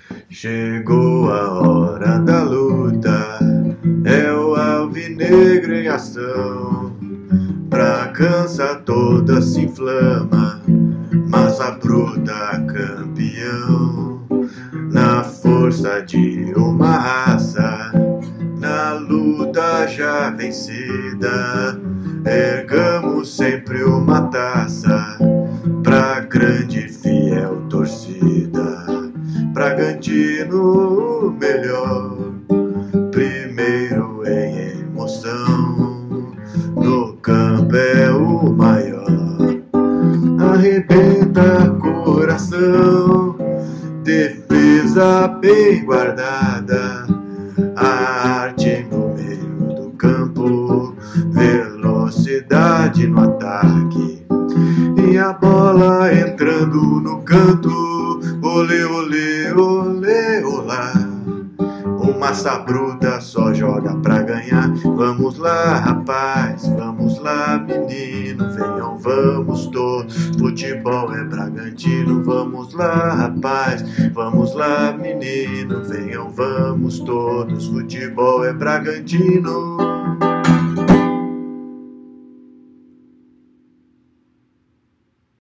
Chegou a hora da luta, é o alvinegro em ação. Bragança toda se inflama, massa bruta campeão. Na força de uma raça, na luta já vencida, ergamos sempre uma taça pra grande fiel torcida. Bragantino melhor, primeiro em emoção, no campo é o maior. Arrebenta coração, defesa bem guardada, a arte no meio do campo, velocidade no ataque, e a bola entrando no canto, olê, olê, olê, olá. O massa bruta só joga pra ganhar. Vamos lá, rapaz, vamos lá, menino, venham, vamos todos. Futebol é Bragantino. Vamos lá, rapaz, vamos lá, menino, venham, vamos todos. Futebol é Bragantino.